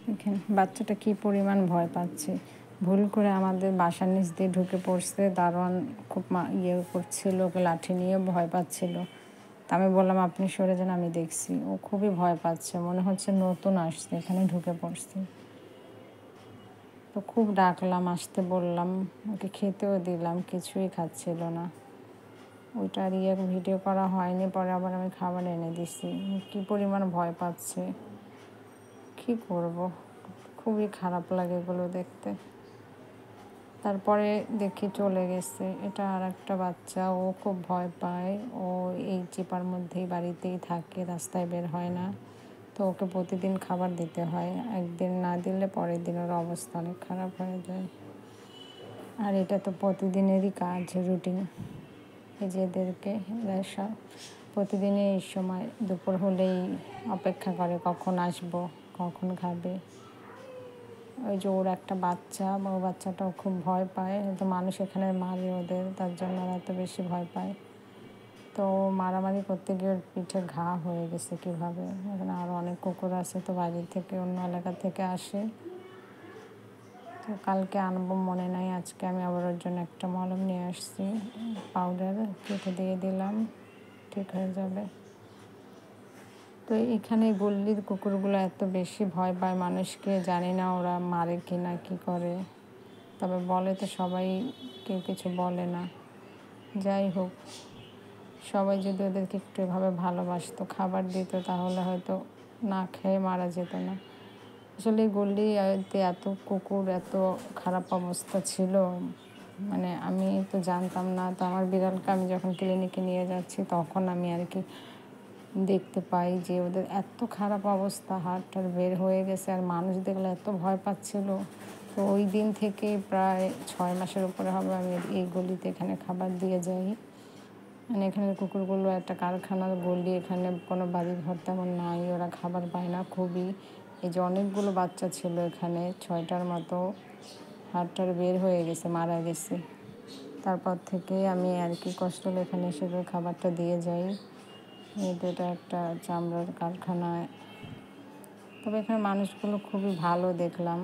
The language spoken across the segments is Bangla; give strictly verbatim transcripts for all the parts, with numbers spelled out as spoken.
দেখেন বাচ্চাটা কি পরিমাণ ভয় পাচ্ছে। ভুল করে আমাদের বাসার নিচ দিয়ে ঢুকে পড়ছে। দারোয়ান খুব মা ইয়ে করছিল, ওকে লাঠি নিয়ে ভয় পাচ্ছিল। তা আমি বললাম, "আপনি সরে যান, আমি দেখছি।" ও খুবই ভয় পাচ্ছে। মনে হচ্ছে নতুন আসছে, এখানে ঢুকে পড়ছে। তো খুব ডাকলাম, আসতে বললাম, ওকে খেতেও দিলাম, কিছুই খাচ্ছিল না। ওইটা আর ইয়ে ভিডিও করা হয়নি, পরে আবার আমি খাবার এনে দিছি। কী পরিমাণ ভয় পাচ্ছে, কী করব? খুবই খারাপ লাগে এগুলো দেখতে। তারপরে দেখি চলে গেছে। এটা আরেকটা বাচ্চা, ও খুব ভয় পায়। ও এই চিপার মধ্যেই বাড়িতেই থাকে, রাস্তায় বের হয় না। তো ওকে প্রতিদিন খাবার দিতে হয়। একদিন না দিলে পরের দিন ওর অবস্থা অনেক খারাপ হয়ে যায়। আর এটা তো প্রতিদিনেরই কাজ, রুটিন। এই যে এদেরকে এরা সব প্রতিদিনই এই সময় দুপুর হলেই অপেক্ষা করে কখন আসবো, কখন খাবে। ওই যে ওর একটা বাচ্চা, ও বাচ্চাটাও খুব ভয় পায়। তো মানুষ এখানে মারে ওদের, তার জন্য ওরা এত বেশি ভয় পায়। তো মারামারি করতে গিয়ে ওর পিঠে ঘা হয়ে গেছে কীভাবে। এখানে আরও অনেক কুকুর আছে, তো বাইরে থেকে অন্য এলাকা থেকে আসে। তো কালকে আনবো মনে নাই, আজকে আমি আবার ওর জন্য একটা মলম নিয়ে আসছি, পাউডার কেটে দিয়ে দিলাম, ঠিক হয়ে যাবে। তো এখানে গল্লির কুকুরগুলো এত বেশি ভয় পায় মানুষকে, জানি না ওরা মারে কি না কী করে। তবে বলে তো সবাই, কেউ কিছু বলে না। যাই হোক, সবাই যদি ওদেরকে একটু এভাবে ভালোবাসতো, খাবার দিত, তাহলে হয়তো না খেয়ে মারা যেত না। আসলে গল্লিতে এত কুকুর, এত খারাপ অবস্থা ছিল, মানে আমি তো জানতাম না। তো আমার বিড়ালকে আমি যখন ক্লিনিকে নিয়ে যাচ্ছি, তখন আমি আর কি দেখতে পাই যে ওদের এত খারাপ অবস্থা, হাড়-টাড় বের হয়ে গেছে, আর মানুষ দেখলে এত ভয় পাচ্ছিল। তো ওই দিন থেকে প্রায় ছয় মাসের উপরে হবে আমি এই গলিতে এখানে খাবার দিয়ে যাই। মানে এখানের কুকুরগুলো একটা কারখানার গলি, এখানে কোনো বাড়িঘর তেমন নাই, ওরা খাবার পায় না খুবই। এই যে অনেকগুলো বাচ্চা ছিল এখানে, ছয়টার মতো, হাড়-টাড় বের হয়ে গেছে, মারা গেছে। তারপর থেকে আমি আর কি কষ্ট হলে এখানে এসে খাবারটা দিয়ে যাই। এটা একটা চামড়ার কারখানায়। তবে এখানে মানুষগুলো খুবই ভালো দেখলাম।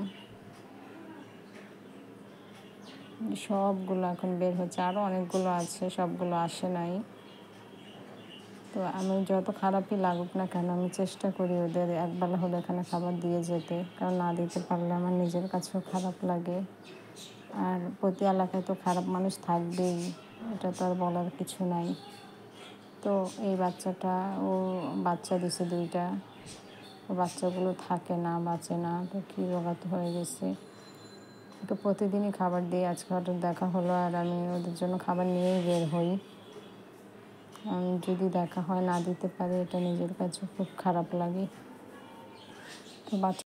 সবগুলো এখন বের হচ্ছে, আরও অনেকগুলো আছে, সবগুলো আসে নাই। তো আমি যত খারাপই লাগুক না কেন, আমি চেষ্টা করি ওদের একবেলা হলে এখানে খাবার দিয়ে যেতে, কারণ না দিতে পারলে আমার নিজের কাছেও খারাপ লাগে। আর প্রতি এলাকায় তো খারাপ মানুষ থাকবেই, এটা তো আর বলার কিছু নাই। তো এই বাচ্চাটা, ও বাচ্চা দিছে দুইটা, ও বাচ্চাগুলো থাকে না, বাঁচে না, তো কী রোগাত হয়ে গেছে। ওকে প্রতিদিনই খাবার দিই, আজকে হঠাৎ দেখা হলো, আর আমি ওদের জন্য খাবার নিয়েই বের হই। যদি দেখা হয় না দিতে পারি, এটা নিজের কাছে খুব খারাপ লাগে। তো বাচ্চা